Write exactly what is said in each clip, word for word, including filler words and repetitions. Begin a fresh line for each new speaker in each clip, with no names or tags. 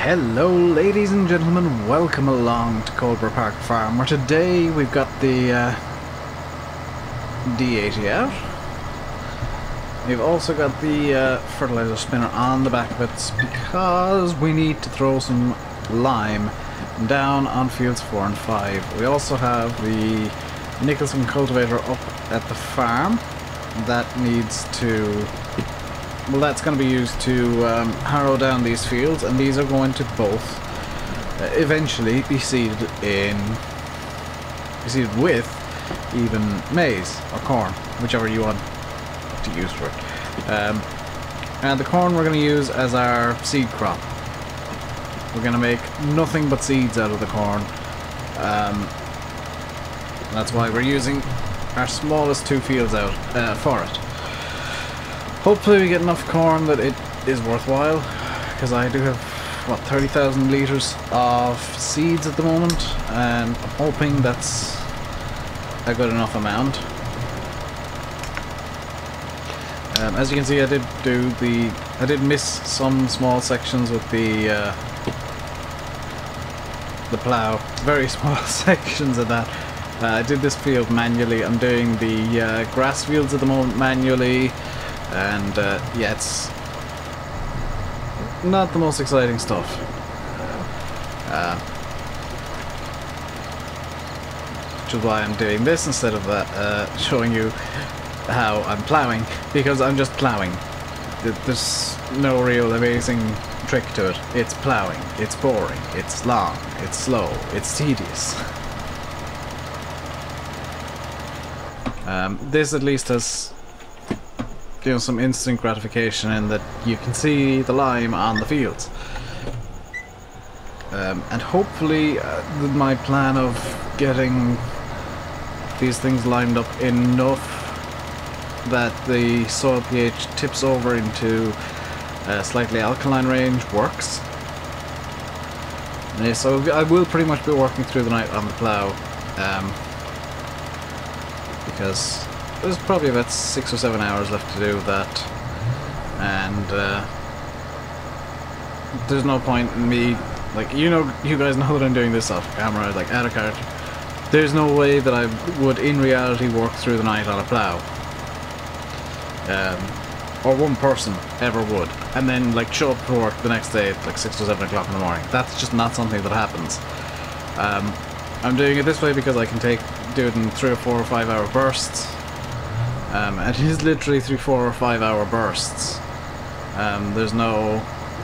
Hello ladies and gentlemen, welcome along to Coldborough Farm, where today we've got the uh, D eighty out. We've also got the uh, fertilizer spinner on the back of it because we need to throw some lime down on fields four and five. We also have the Nicholson cultivator up at the farm that needs to... Well, that's going to be used to um, harrow down these fields, and these are going to both uh, eventually be seeded in, be seeded with even maize or corn, whichever you want to use for it. Um, and the corn we're going to use as our seed crop. We're going to make nothing but seeds out of the corn. Um, that's why we're using our smallest two fields out uh, for it. Hopefully we get enough corn that it is worthwhile, because I do have, what, thirty thousand litres of seeds at the moment, and I'm hoping that's a good enough amount. Um, as you can see, I did do the, I did miss some small sections with the, uh, the plough, very small sections of that. Uh, I did this field manually. I'm doing the uh, grass fields at the moment manually. And uh, yeah, it's not the most exciting stuff. Uh, which is why I'm doing this instead of that, uh, showing you how I'm ploughing, because I'm just ploughing. There's no real amazing trick to it. It's ploughing. It's boring. It's long. It's slow. It's tedious. Um, this at least has, you know, some instant gratification in that you can see the lime on the fields. Um, and hopefully uh, my plan of getting these things lined up enough that the soil pH tips over into a slightly alkaline range works. Yeah, so I will pretty much be working through the night on the plough, um, because there's probably about six or seven hours left to do that, and uh, there's no point in me, like, you know, you guys know that I'm doing this off camera, like out of character. There's no way that I would in reality work through the night on a plough, um, or one person ever would, and then like show up to work the next day at like six or seven o'clock in the morning. That's just not something that happens. Um, I'm doing it this way because I can take do it in three or four or five hour bursts. Um, and it is literally three, four, or five hour bursts. Um, there's no,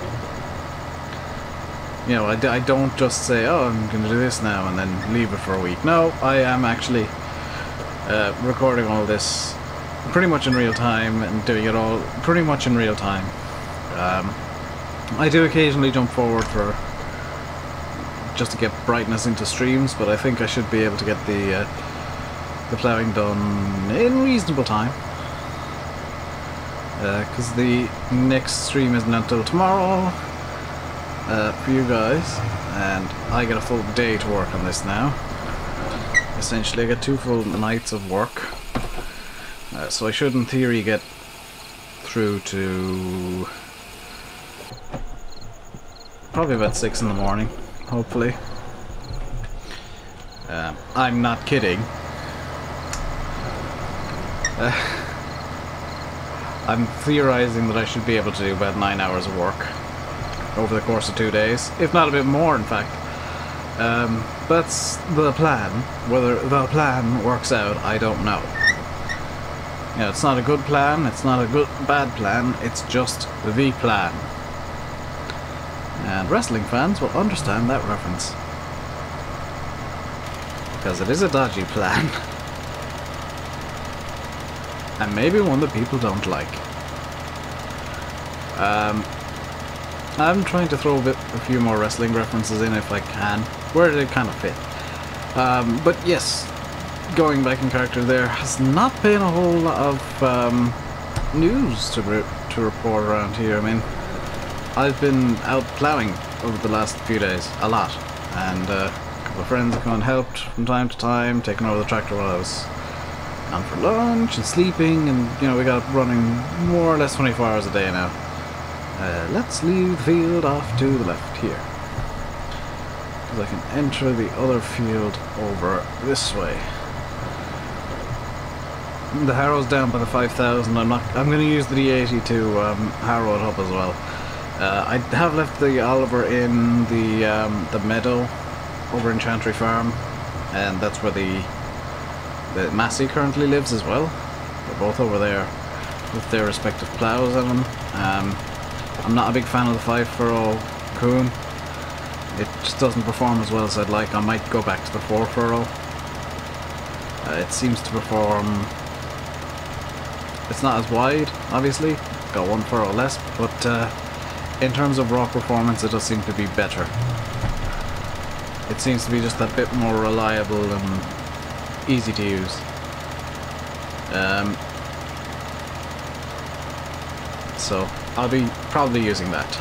you know, I, d I don't just say, oh, I'm going to do this now and then leave it for a week. No, I am actually uh, recording all this pretty much in real time and doing it all pretty much in real time. Um, I do occasionally jump forward for just to get brightness into streams, but I think I should be able to get the uh, the ploughing done in reasonable time, because uh, the next stream isn't until tomorrow uh, for you guys, and I get a full day to work on this now. Essentially I get two full nights of work, uh, so I should in theory get through to probably about six in the morning, hopefully. uh, I'm not kidding. Uh, I'm theorizing that I should be able to do about nine hours of work over the course of two days, if not a bit more, in fact. Um, that's the plan. Whether the plan works out, I don't know. You know, it's not a good plan, it's not a good bad plan, it's just the plan. And wrestling fans will understand that reference, because it is a dodgy plan. And maybe one that people don't like. Um, I'm trying to throw a, bit, a few more wrestling references in if I can, where they kind of fit. Um, but yes, going back in character, there has not been a whole lot of um, news to, re to report around here. I mean, I've been out ploughing over the last few days, a lot. And uh, a couple of friends have come and helped from time to time, taking over the tractor while I was gone for lunch and sleeping, and you know, we got running more or less twenty-four hours a day now. Uh, let's leave the field off to the left here. Because I can enter the other field over this way. The harrow's down by the five thousand. I'm not. I'm going to use the D eighty to um, harrow it up as well. Uh, I have left the Oliver in the um, the meadow over in Chantry Farm, and that's where the the Massey currently lives as well. They're both over there with their respective ploughs on them. Um, I'm not a big fan of the five furrow coon. It just doesn't perform as well as I'd like. I might go back to the four furrow. Uh, it seems to perform. It's not as wide, obviously. It's got one furrow less, but uh, in terms of raw performance, it does seem to be better. It seems to be just a bit more reliable and easy to use. Um, so I'll be probably using that.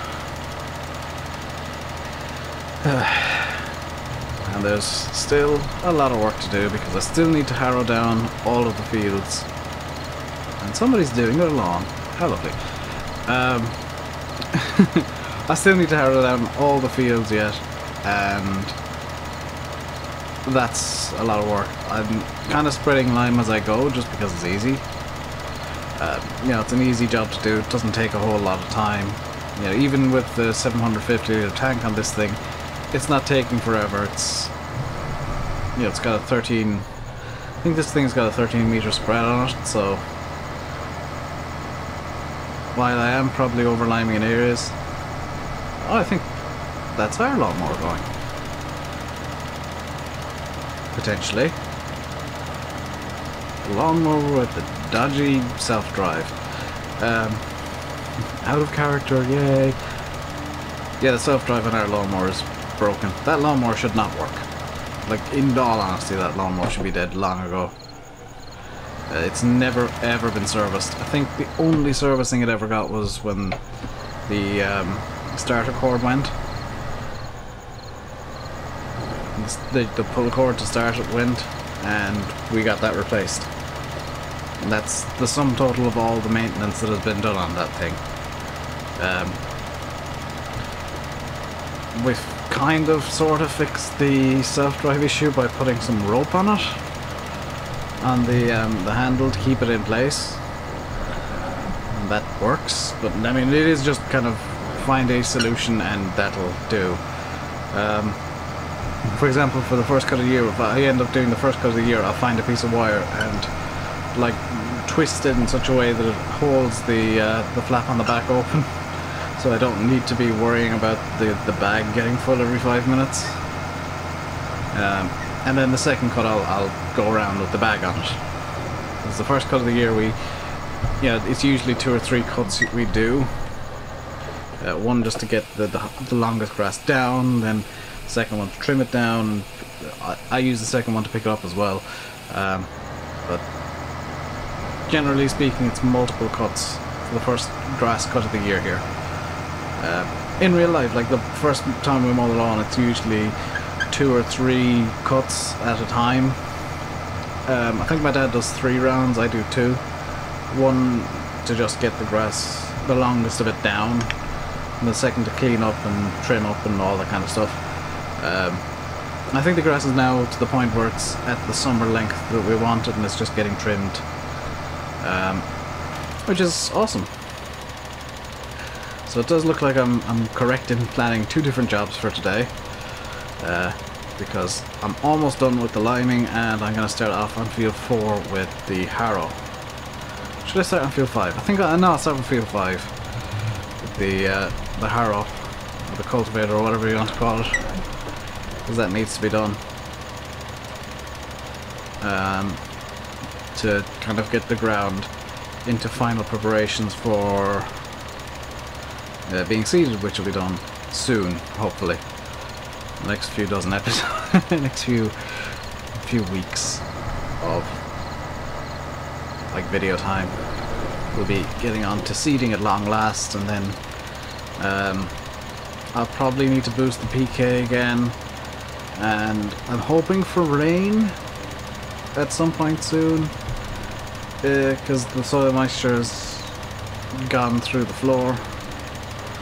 And there's still a lot of work to do because I still need to harrow down all of the fields. And somebody's doing it along. How lovely. Um, I still need to harrow down all the fields yet, and that's a lot of work. I'm kind of spreading lime as I go just because it's easy. Uh, you know, it's an easy job to do. It doesn't take a whole lot of time. You know, even with the seven hundred fifty litre tank on this thing, it's not taking forever. It's, you know, it's got a thirteen. I think this thing's got a thirteen meter spread on it. So while I am probably overliming in areas, oh, I think that's our lawnmower going. Potentially. A lawnmower with the dodgy self-drive. Um, out of character, yay. Yeah, the self-drive on our lawnmower is broken. That lawnmower should not work. Like, in all honesty, that lawnmower should be dead long ago. Uh, it's never ever been serviced. I think the only servicing it ever got was when the um, starter cord went. The, the pull cord to start it went, and we got that replaced. And that's the sum total of all the maintenance that has been done on that thing. Um, we've kind of sort of fixed the self-drive issue by putting some rope on it, on the um, the handle to keep it in place, and that works. But I mean, it is just kind of find a solution and that'll do. Um, for example, for the first cut of the year, if I end up doing the first cut of the year, I'll find a piece of wire and like twist it in such a way that it holds the uh, the flap on the back open, so I don't need to be worrying about the the bag getting full every five minutes. Um, And then the second cut, I'll, I'll go around with the bag on it. Because the first cut of the year, we, you know, it's usually two or three cuts we do. Uh, one just to get the, the the longest grass down, then the second one to trim it down. I, I use the second one to pick it up as well. Um, but generally speaking, it's multiple cuts for the first grass cut of the year here. Uh, in real life, like the first time we mow the lawn, it's usually two or three cuts at a time. Um, I think my dad does three rounds, I do two. One to just get the grass, the longest of it down, and the second to clean up and trim up and all that kind of stuff. Um, I think the grass is now to the point where it's at the summer length that we wanted, and it's just getting trimmed, um, which is awesome. So it does look like I'm, I'm correct in planning two different jobs for today. Uh, because I'm almost done with the liming, and I'm going to start off on field four with the harrow. Should I start on field five? I think I no, I'll start on field five with the uh, the harrow, or the cultivator, or whatever you want to call it, because that needs to be done um, to kind of get the ground into final preparations for uh, being seeded, which will be done soon, hopefully. Next few dozen episodes, next few few weeks of like video time, we'll be getting on to seeding at long last, and then um, I'll probably need to boost the P K again, and I'm hoping for rain at some point soon, because uh, the soil moisture has gone through the floor.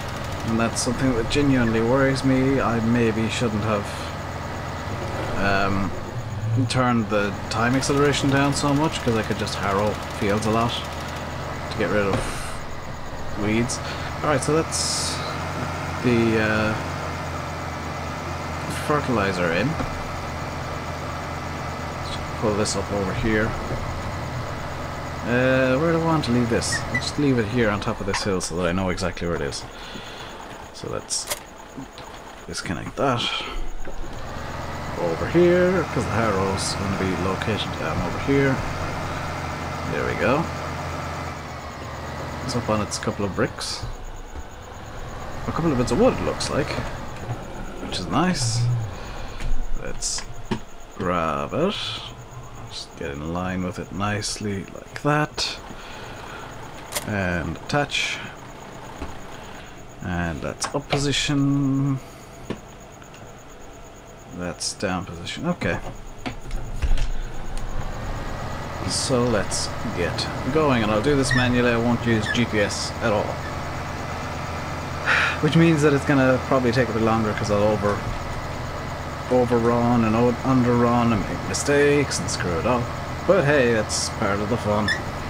And that's something that genuinely worries me. I maybe shouldn't have um, turned the time acceleration down so much, because I could just harrow fields a lot to get rid of weeds. Alright, so that's the uh, fertilizer in. Let's pull this up over here. Uh, where do I want to leave this? I'll just leave it here on top of this hill so that I know exactly where it is. So let's disconnect that over here, because the harrow's going to be located down over here. There we go. It's up on its couple of bricks. A couple of bits of wood, it looks like, which is nice. Let's grab it. Just get in line with it nicely like that. And attach. And that's up position. That's down position. Okay. So let's get going, and I'll do this manually. I won't use G P S at all. Which means that it's gonna probably take a bit longer because I'll over overrun and underrun and make mistakes and screw it up. But hey, that's part of the fun.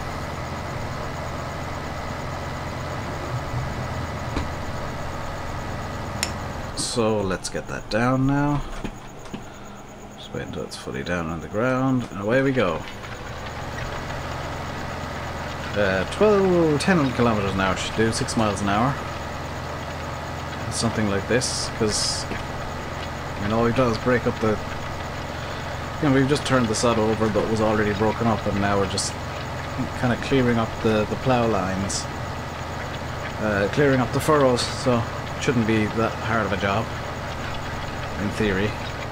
So let's get that down now. Just wait until it's fully down on the ground, and away we go. Uh, twelve, ten kilometers an hour should do, six miles an hour. Something like this, because I mean, all we've done is break up the. You know, we've just turned the sod over that was already broken up, and now we're just kind of clearing up the the plough lines, uh, clearing up the furrows. So it shouldn't be that hard of a job, in theory.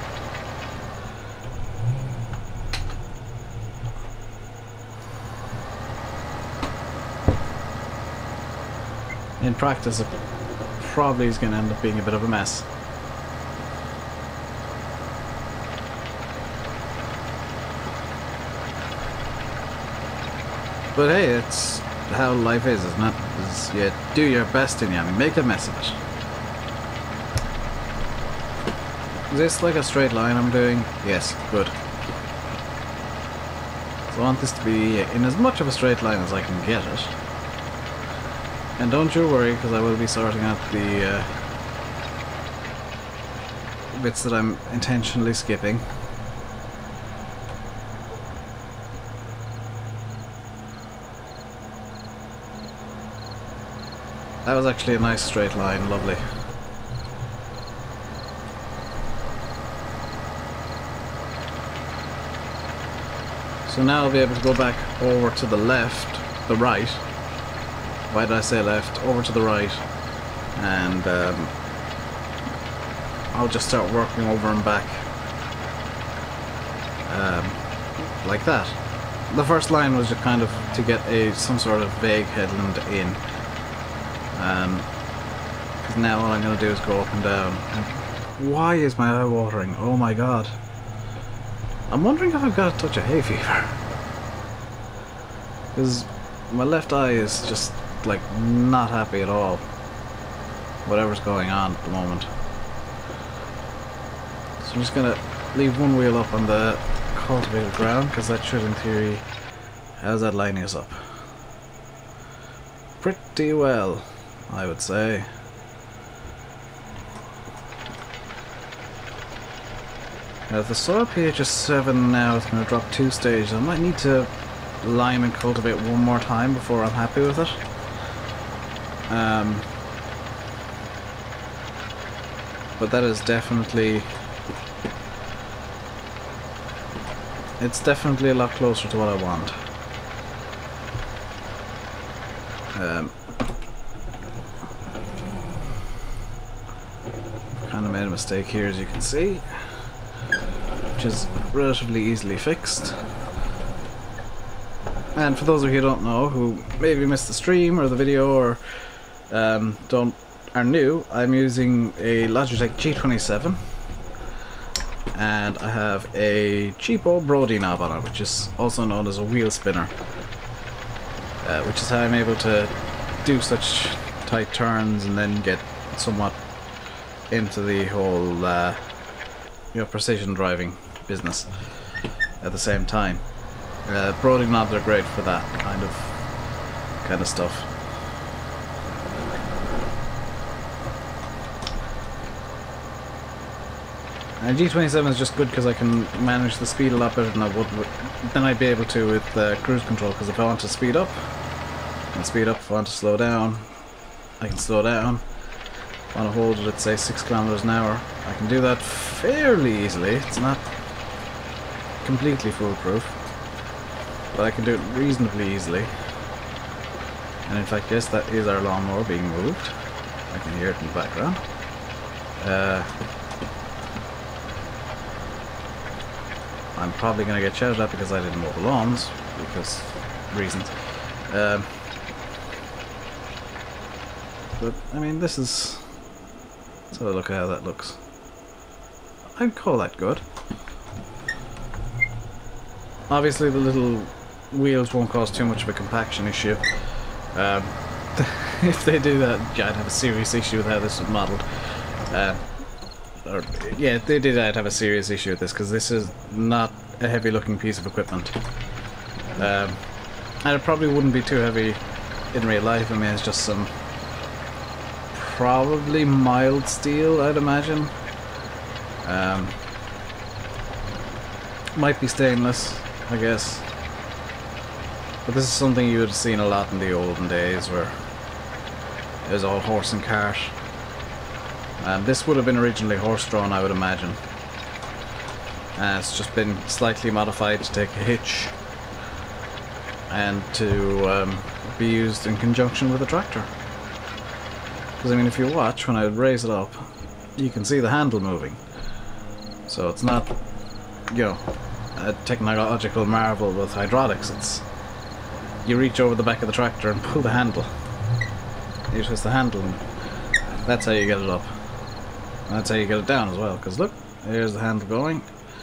In practice, it probably is going to end up being a bit of a mess. But hey, it's how life is, isn't it? Is you do your best and you make a mess of it. Is this like a straight line I'm doing? Yes, good. So I want this to be in as much of a straight line as I can get it. And don't you worry, because I will be sorting out the uh, bits that I'm intentionally skipping. That was actually a nice straight line, lovely. So now I'll be able to go back over to the left, the right. Why did I say left? Over to the right, and um, I'll just start working over and back um, like that. The first line was just kind of to get a some sort of vague headland in, um, because now all I'm going to do is go up and down. And why is my eye watering? Oh my god! I'm wondering if I've got a touch of hay fever, because my left eye is just like not happy at all, whatever's going on at the moment. So I'm just gonna leave one wheel up on the cultivated ground, because that should in theory, how's that lining us up? Pretty well, I would say. Now if the soil pH is seven now, it's going to drop two stages. I might need to lime and cultivate one more time before I'm happy with it. Um, but that is definitely, it's definitely a lot closer to what I want. Um, kind of made a mistake here, as you can see, which is relatively easily fixed. And for those of you who don't know, who maybe missed the stream or the video, or um, don't are new, I'm using a Logitech G twenty-seven, and I have a cheapo Brody knob on it, which is also known as a wheel spinner, uh, which is how I'm able to do such tight turns and then get somewhat into the whole, uh, you know, precision driving business at the same time. Uh, Brody knobs are great for that kind of kind of stuff. And G twenty-seven is just good because I can manage the speed a lot better than I would with, than I'd be able to with uh, cruise control. Because if I want to speed up, I can speed up. If I want to slow down, I can slow down. If I want to hold it at say six kilometers an hour, I can do that fairly easily. It's not completely foolproof, but I can do it reasonably easily. And in fact, yes, that is our lawnmower being moved. I can hear it in the background. Uh, I'm probably going to get shouted at because I didn't mow the lawns, because reasons. Um, but, I mean, this is... Let's have a look at how that looks. I'd call that good. Obviously the little wheels won't cause too much of a compaction issue. Um, if they do that, yeah, I'd have a serious issue with how this is modelled. Uh, or, yeah, if they did, I'd have a serious issue with this, because this is not a heavy looking piece of equipment. Um, and it probably wouldn't be too heavy in real life. I mean, it's just some probably mild steel, I'd imagine. Um, might be stainless, I guess. But this is something you would have seen a lot in the olden days, where it was all horse and cart. Um, this would have been originally horse-drawn, I would imagine. And it's just been slightly modified to take a hitch and to um, be used in conjunction with a tractor. Because, I mean, if you watch, when I raise it up, you can see the handle moving. So it's not, you know, a technological marvel with hydraulics. It's, you reach over the back of the tractor and pull the handle. You twist the handle, and that's how you get it up. And that's how you get it down as well, because look, here's the handle going.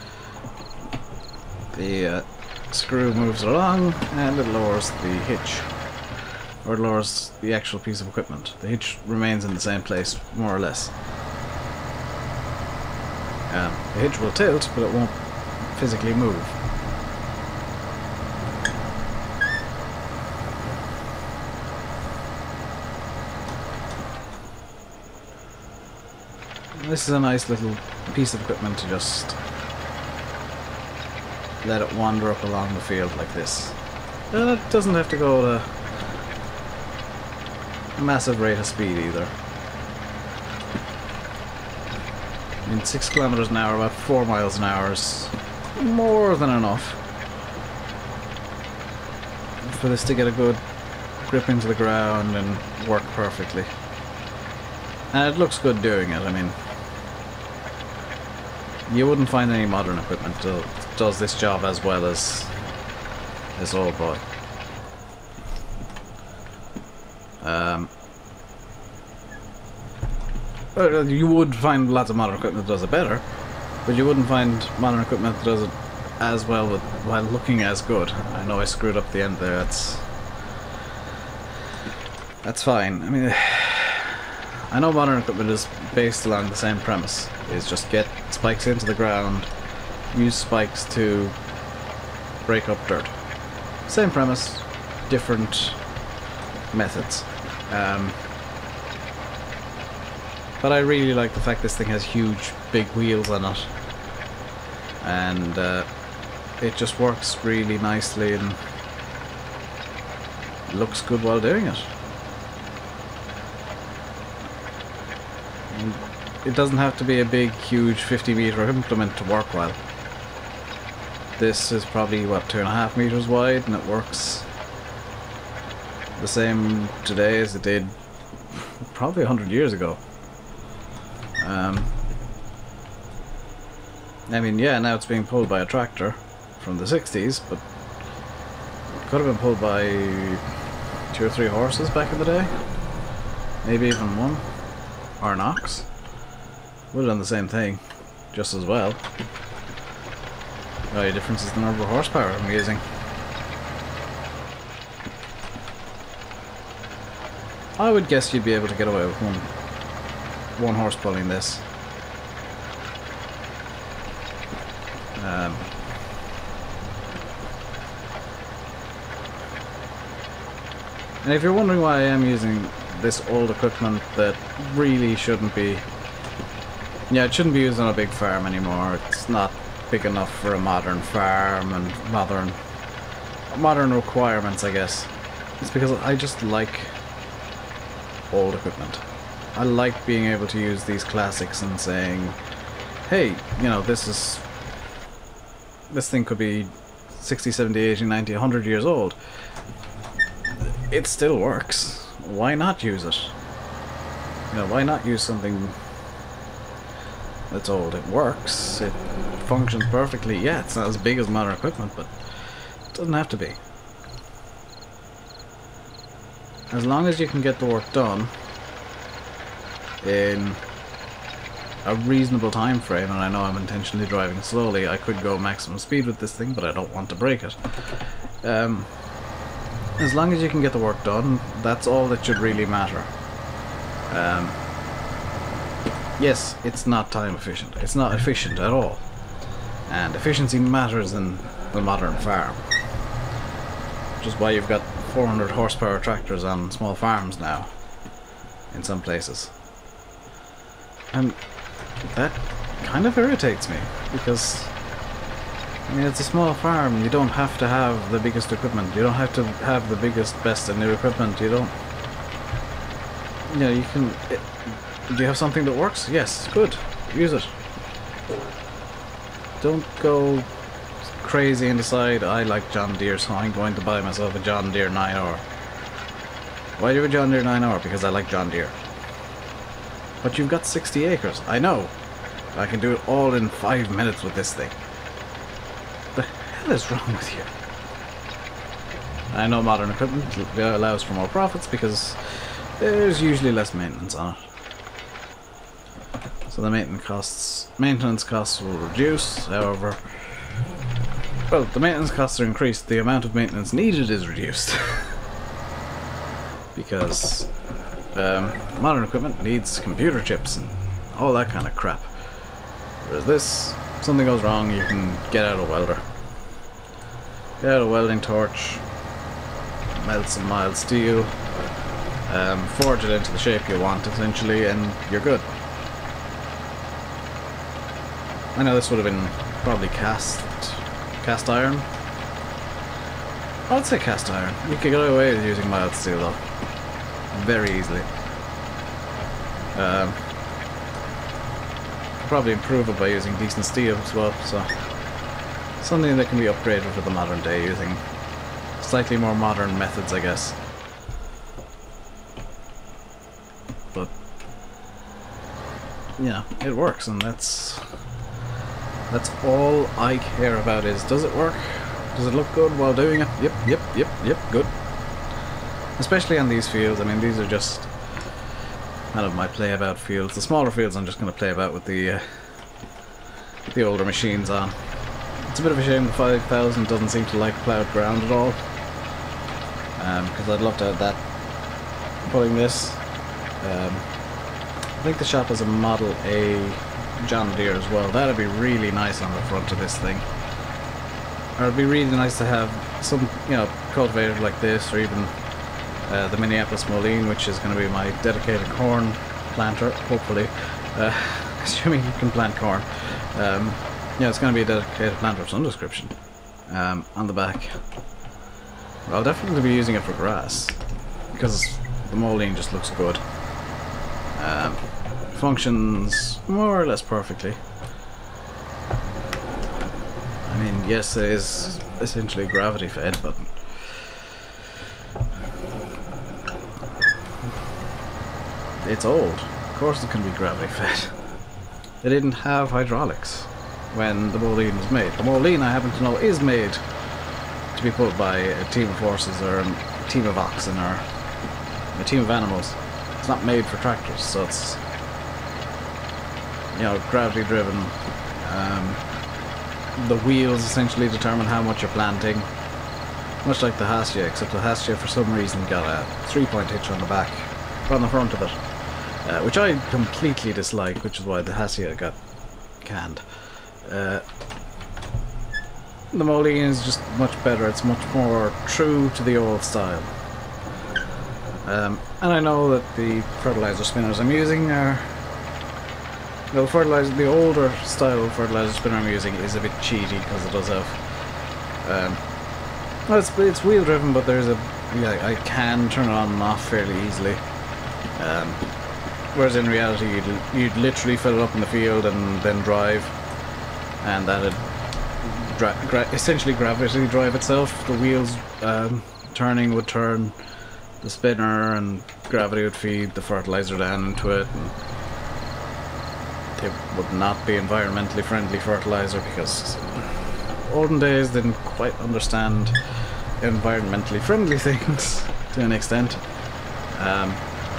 The uh, screw moves along, and it lowers the hitch. Or it lowers the actual piece of equipment. The hitch remains in the same place, more or less. Um, the hitch will tilt, but it won't physically move. This is a nice little piece of equipment to just let it wander up along the field like this. And it doesn't have to go at a massive rate of speed either. I mean, six kilometers an hour, about four miles an hour is more than enough for this to get a good grip into the ground and work perfectly. And it looks good doing it. I mean, you wouldn't find any modern equipment that does this job as well as this old boy. Um, you would find lots of modern equipment that does it better, but you wouldn't find modern equipment that does it as well with, while looking as good. I know I screwed up the end there. That's that's fine. I mean, I know modern equipment is based along the same premise. Is just get spikes into the ground, use spikes to break up dirt. Same premise, different methods. Um, but I really like the fact this thing has huge, big wheels on it. And uh, it just works really nicely and looks good while doing it. And it doesn't have to be a big, huge fifty meter implement to work well. This is probably, what, two and a half meters wide, and it works the same today as it did probably a hundred years ago. Um, I mean, yeah, now it's being pulled by a tractor from the sixties, but it could have been pulled by two or three horses back in the day. Maybe even one. Or an ox. Would have done the same thing, just as well. The only difference is the number of horsepower I'm using. I would guess you'd be able to get away with one. one horse pulling this. Um, and if you're wondering why I am using this old equipment that really shouldn't be, yeah, it shouldn't be used on a big farm anymore. It's not big enough for a modern farm and modern modern requirements, I guess. It's because I just like old equipment. I like being able to use these classics and saying, hey, you know, this is this thing could be sixty, seventy, eighty, ninety, one hundred years old. It still works. Why not use it? You know, why not use something that's old? It works. It functions perfectly. Yeah, it's not as big as modern equipment, but it doesn't have to be. As long as you can get the work done in a reasonable time frame, and I know I'm intentionally driving slowly, I could go maximum speed with this thing, but I don't want to break it. Um, as long as you can get the work done, that's all that should really matter. Um, yes, it's not time efficient. It's not efficient at all. And efficiency matters in the modern farm. Which is why you've got four hundred horsepower tractors on small farms now, in some places. And that kind of irritates me, because I mean, it's a small farm. You don't have to have the biggest equipment. You don't have to have the biggest, best and new equipment. You don't, you know, you can, it, do you have something that works? Yes, good, use it. Don't go crazy and decide, I like John Deere, so I'm going to buy myself a John Deere nine R. Why do you have a John Deere nine R? Because I like John Deere. But you've got sixty acres. I know. I can do it all in five minutes with this thing. What the hell is wrong with you? I know modern equipment allows for more profits because there's usually less maintenance on it. So the maintenance costs, maintenance costs will reduce. However, well, the maintenance costs are increased. The amount of maintenance needed is reduced. Because um, modern equipment needs computer chips and all that kind of crap. Whereas this, something goes wrong, you can get out a welder. Get out a welding torch, melt some mild steel, um, forge it into the shape you want essentially, and you're good. I know this would have been probably cast cast iron. I'd say cast iron. You could get away with using mild steel though. Very easily. Um, probably improve it by using decent steel as well, so something that can be upgraded for the modern day using slightly more modern methods, I guess. But yeah, it works, and that's that's all I care about is, does it work? Does it look good while doing it? Yep, yep, yep, yep, good. Especially on these fields. I mean, these are just kind of my play about fields. The smaller fields I'm just going to play about with the uh, the older machines on. It's a bit of a shame the five thousand doesn't seem to like ploughed ground at all, because um, I'd love to have that pulling this. Um, I think the shop has a Model A John Deere as well. That'd be really nice on the front of this thing. Or it'd be really nice to have some, you know, cultivator like this, or even uh, the Minneapolis Moline, which is going to be my dedicated corn planter, hopefully. Uh, assuming you can plant corn. Um, yeah, it's going to be a dedicated planter of some description. Um, on the back. I'll definitely be using it for grass, because the Moline just looks good. Um, functions more or less perfectly. I mean, yes, it is essentially gravity fed, but it's old. Of course it can be gravity fed. They didn't have hydraulics when the Moline was made. The Moline, I happen to know, is made to be pulled by a team of horses or a team of oxen or a team of animals. It's not made for tractors, so it's, you know, gravity driven. Um, the wheels essentially determine how much you're planting, much like the Hastia, except the Hastia for some reason got a three point hitch on the back, on the front of it, uh, which I completely dislike, which is why the Hassia got canned. Uh, the Mulligan is just much better. It's much more true to the old style. Um, and I know that the fertilizer spinners I'm using are... Well, the fertilizer, the older style fertilizer spinner I'm using is a bit cheaty because it does have... Um, well, it's, it's wheel driven, but there's a... Yeah, I can turn it on and off fairly easily. Um, whereas in reality, you'd, you'd literally fill it up in the field and then drive, and that'd gra gra essentially gravity drive itself. The wheels um, turning would turn the spinner, and gravity would feed the fertilizer down into it. And it would not be environmentally friendly fertilizer because olden days didn't quite understand environmentally friendly things to an extent. Um,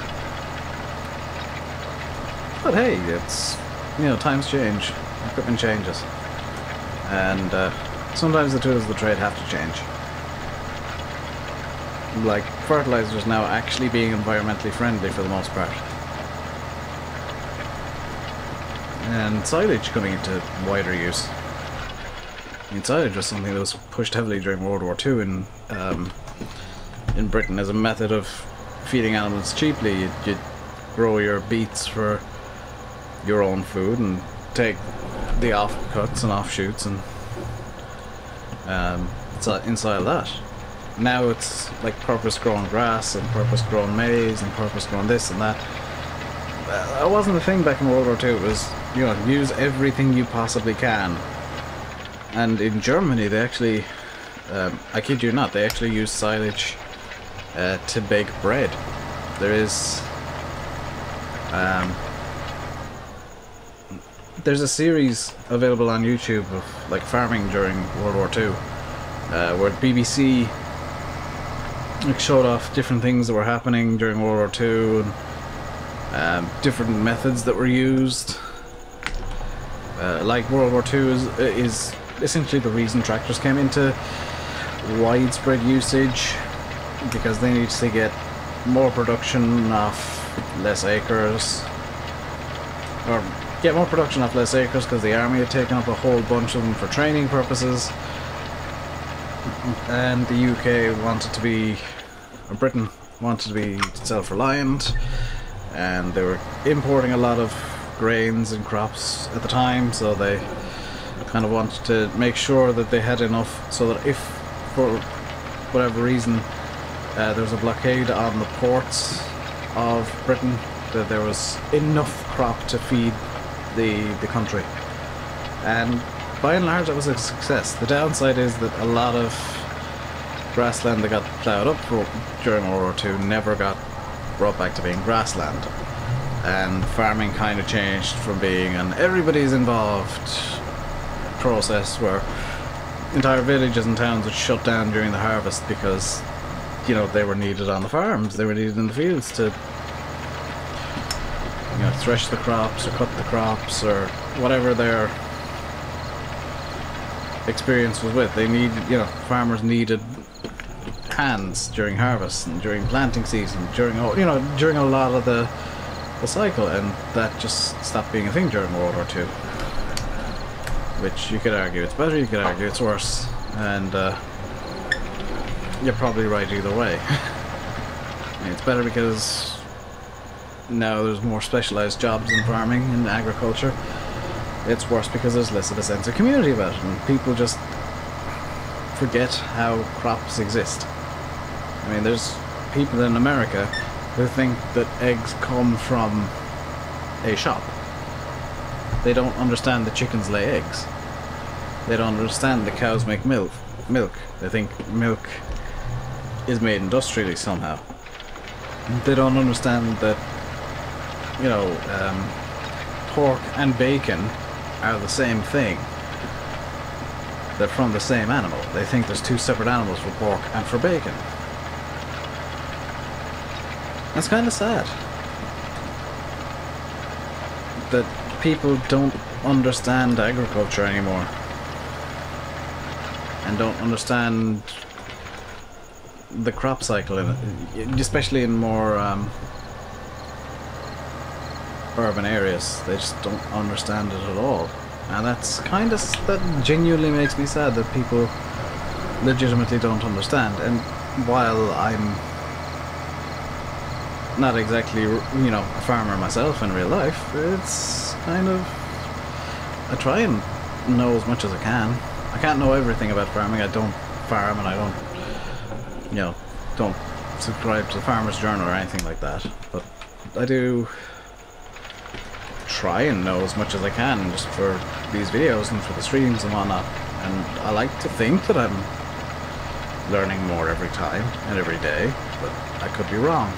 but hey, it's, you know, times change, equipment changes, and uh, sometimes the tools of the trade have to change. Like fertilizers now actually being environmentally friendly for the most part, and silage coming into wider use. I mean, silage was something that was pushed heavily during World War Two in um, in Britain as a method of feeding animals cheaply. You'd, you'd grow your beets for your own food and take the offcuts and offshoots and um, inside that. Now it's like purpose-grown grass and purpose-grown maize and purpose-grown this and that. That wasn't a thing back in World War Two. It was, you know, use everything you possibly can. And in Germany, they actually, um, I kid you not, they actually use silage uh, to bake bread. There is, um, there's a series available on YouTube of like farming during World War Two, uh, where the B B C like showed off different things that were happening during World War Two and um, different methods that were used. Uh, like World War Two is is essentially the reason tractors came into widespread usage, because they needed to get more production off less acres, or get more production off less acres because the army had taken up a whole bunch of them for training purposes, and the U K wanted to be, or Britain wanted to be self-reliant, and they were importing a lot of grains and crops at the time, so they kind of wanted to make sure that they had enough so that if for whatever reason uh, there was a blockade on the ports of Britain, that there was enough crop to feed the the country. And by and large that was a success. The downside is that a lot of grassland that got ploughed up for, during World War Two never got brought back to being grassland, and farming kind of changed from being an everybody's involved process where entire villages and towns would shut down during the harvest because, you know, they were needed on the farms, they were needed in the fields to, you know, thresh the crops or cut the crops or whatever their experience was with. They needed, you know, farmers needed hands during harvest and during planting season, during, you know, during a lot of the, the cycle, and that just stopped being a thing during World War Two. Which you could argue it's better, you could argue it's worse, and uh, you're probably right either way. I mean, it's better because now there's more specialised jobs in farming and agriculture. It's worse because there's less of a sense of community about it, and people just forget how crops exist. I mean, there's people in America who think that eggs come from a shop. They don't understand that chickens lay eggs. They don't understand that cows make milk. Milk. They think milk is made industrially somehow. They don't understand that, you know, um, pork and bacon are the same thing. They're from the same animal. They think there's two separate animals for pork and for bacon. That's kind of sad. That people don't understand agriculture anymore, and don't understand the crop cycle in it, especially in more um, urban areas. They just don't understand it at all. And that's kind of, that genuinely makes me sad that people legitimately don't understand. And while I'm not exactly, you know, a farmer myself in real life, it's kind of, I try and know as much as I can. I can't know everything about farming. I don't farm, and I don't, you know, don't subscribe to the Farmer's Journal or anything like that. But I do try and know as much as I can just for these videos and for the streams and whatnot. And I like to think that I'm learning more every time and every day, but I could be wrong.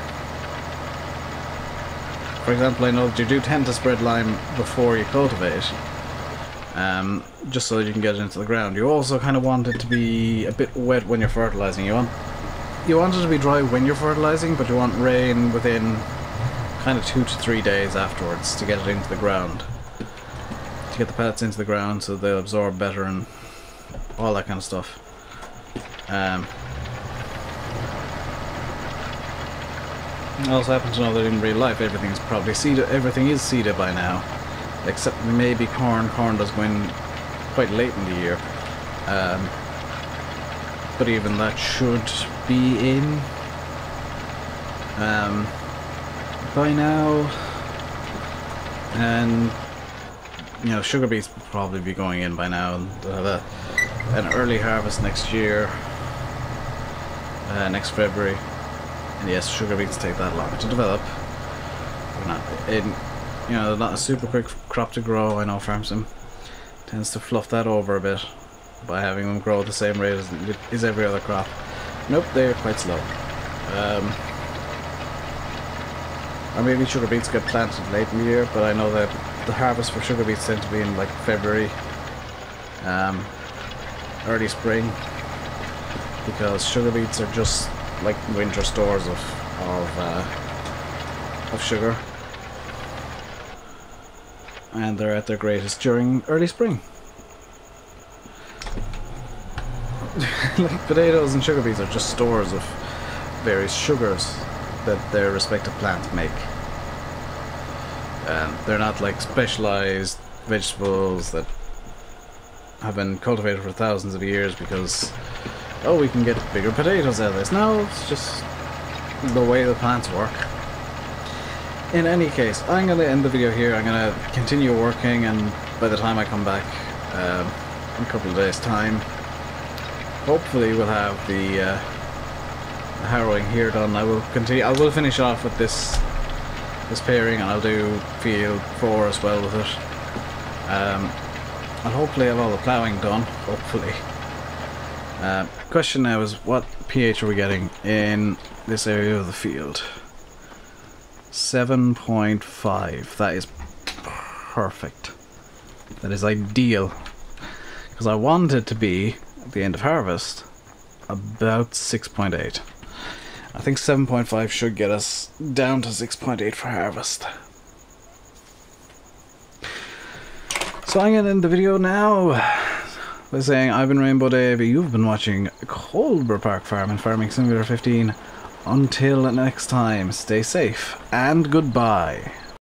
For example, I know that you do tend to spread lime before you cultivate, um, just so that you can get it into the ground. You also kind of want it to be a bit wet when you're fertilizing. You want you want it to be dry when you're fertilizing, but you want rain within kind of two to three days afterwards to get it into the ground, to get the pellets into the ground so they'll absorb better and all that kind of stuff. Um, I also happen to know that in real life everything's probably seeded, everything is seeded by now, except maybe corn. Corn does go in quite late in the year, um, but even that should be in um, by now. And you know, sugar beets will probably be going in by now, and they'll have a, an early harvest next year, uh, next February. And yes, sugar beets take that long to develop. They're not, in, you know, they're not a super quick crop to grow. I know FarmSim tends to fluff that over a bit by having them grow at the same rate as, as every other crop. Nope, they're quite slow. Um, or maybe sugar beets get planted late in the year, but I know that the harvest for sugar beets tend to be in like February, um, early spring, because sugar beets are just like winter stores of of, uh, of sugar, and they're at their greatest during early spring. Like potatoes and sugar beets are just stores of various sugars that their respective plants make. And they're not like specialized vegetables that have been cultivated for thousands of years because, oh, we can get bigger potatoes out of this. No, it's just the way the plants work. In any case, I'm going to end the video here. I'm going to continue working, and by the time I come back um, in a couple of days' time, hopefully we'll have the, uh, the harrowing here done. I will continue. I will finish off with this this pairing, and I'll do field four as well with it. Um, I'll hopefully have all the ploughing done. Hopefully. Uh, question now is, what pH are we getting in this area of the field? seven point five. That is perfect. That is ideal. Because I want it to be, at the end of harvest, about six point eight. I think seven point five should get us down to six point eight for harvest. So I'm going to end the video now by saying I've been Rainbow Dave, you've been watching Coldborough Park Farm and Farming Simulator fifteen. Until next time, stay safe and goodbye.